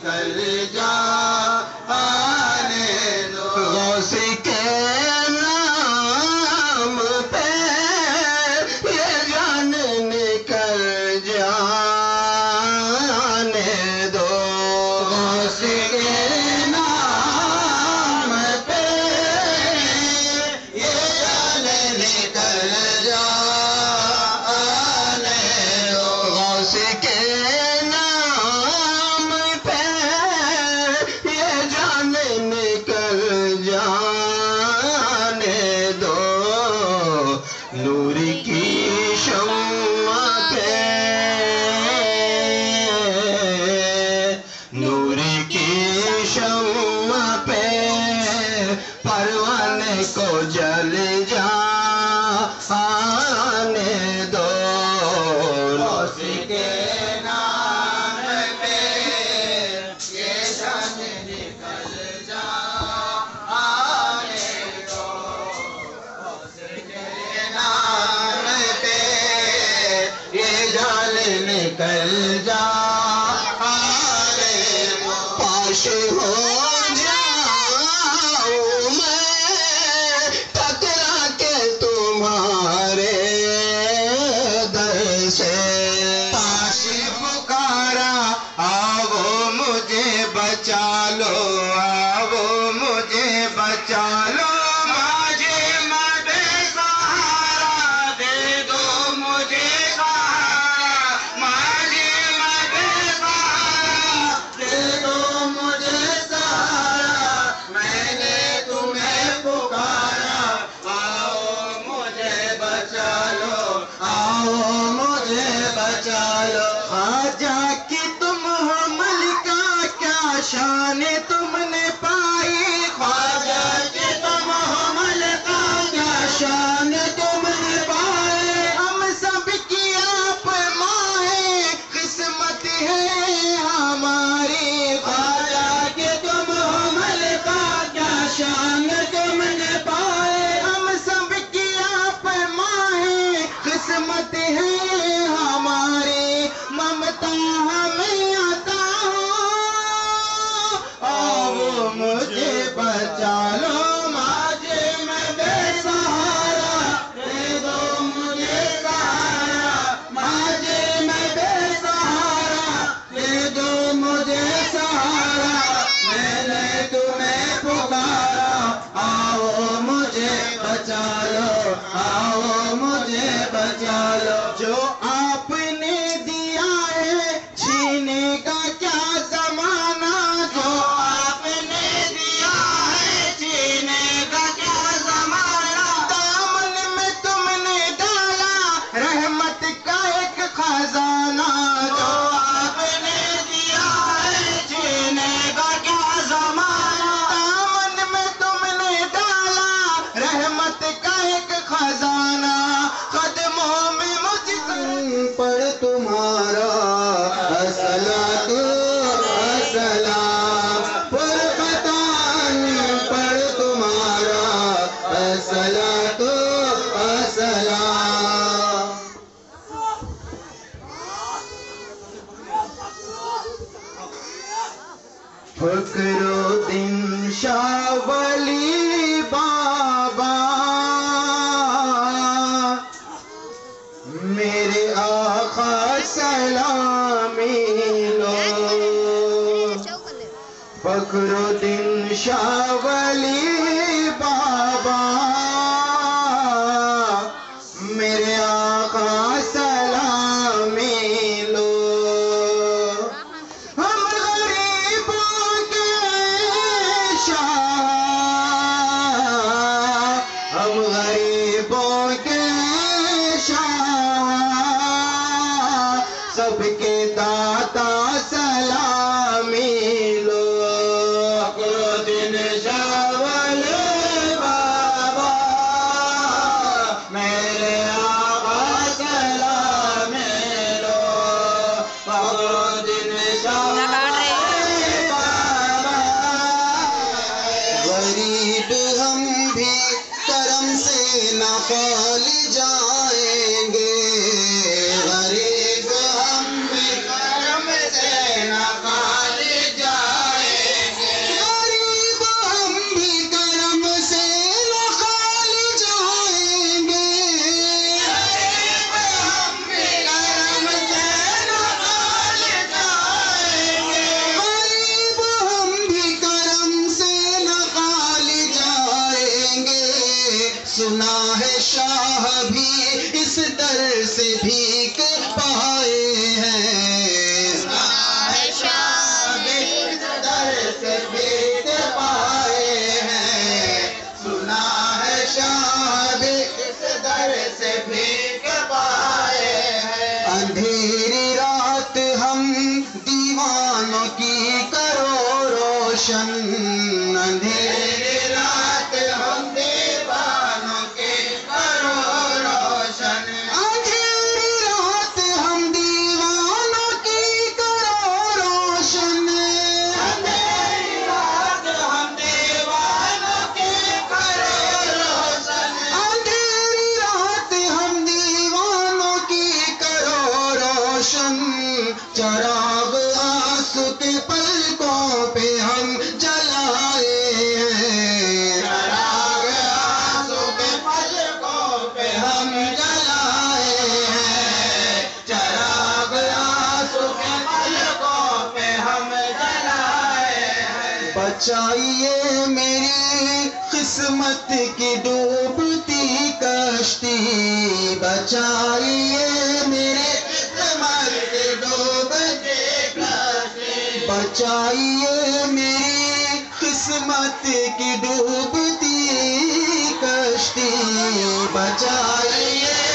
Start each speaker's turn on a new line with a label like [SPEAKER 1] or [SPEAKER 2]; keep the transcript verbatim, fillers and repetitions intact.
[SPEAKER 1] نکل جا آنے دو غوث کے نام پہ یہ جان نکل جانے دو غوث کے نام پہ یہ جان نکل جانے دو غوث کے نام پہ یہ جان نکل جانے دو نور کی شمع پہ نور کی شمع پہ پروانے کو جل جانے دو غوث کے نام پہ یہ جان نکل جانے دو غوث کے نام پہ یہ جان نکل جانے دو پاش ہو جاؤں میں ٹکرا کے تمہارے در سے پاش پکارا آؤ مجھے بچا لو آؤ مجھے بچا لو مجھے مد سہارا دے دو مجھے سہارا مجھے مد سہارا دے دو مجھے سہارا میں نے تمہیں پکارا آؤ مجھے بچا لو آؤ مجھے بچا لو خواجہ کی تم ہو ملکہ کیا شان تم نے پائی خواجہ کی تم ہو ملکہ کیا شان تم نے پائی ہم سب کی آپ مائیں قسمت ہے ہماری خواجہ کی تم ہو ملکہ کیا شان تم نے پائے ہم سب کی آپ مائیں قسمت ہے ہماری ممتا ہمیں عطا ہو آؤ مجھے بچا لو مجھے میں بے سہارا دے دو مجھے سہارا مجھے میں بے سہارا دے دو مجھے سہارا میں نے تمہیں پکارا آؤ مجھے بچا لو آؤ مجھے بچا لو جو آپ نے دیا ہے چھینے کا کیا زمانہ جو آپ نے دیا ہے چھینے کا کیا زمانہ دامن میں تم نے ڈالا رحمت کا ایک خزانہ جو آپ نے دیا ہے چھینے کا کیا زمانہ دامن میں تم نے ڈالا رحمت کا ایک خزانہ قدموں میں مجھ پر تمہارا الصلاۃ والسلام فرقتان پر تمہارا الصلاۃ والسلام فخرالدین شاہ ولی بابا میرے آقا سلامی لو فخرالدین شاہ ولی بابا میرے آقا سلامی لو ہم غریبوں کے شاہ ہم غریبوں کے شاہ سب کے داتا سلامی لو فخرالدین شاہ ولی بابا میرے آقا سلامی لو فخرالدین شاہ ولی بابا غریب ہم بھی کرم سے نفال جائیں گے غریب ہم بھی کرم سے نفال جائیں گے دیوانوں کی کرو روشن اندھیری رات ہم دیوانوں کی کرو روشن اندھیری رات ہم دیوانوں کی کرو روشن اندھیری رات ہم دیوانوں کی کرو روشن اندھیری رات ہم دیوانوں کی کرو روشن چراغ آنسو کے پلکوں پہ ہم جلائے ہیں چراغ آنسو کے پلکوں پہ ہم جلائے ہیں چراغ آنسو کے پلکوں پہ ہم جلائے ہیں بچائیے میری قسمت کی ڈوبتی کشتی بچائیے میری قسمت کی ڈوبتی کشتی بچائیے میری قسمت کی ڈوبتی کشتی بچائیے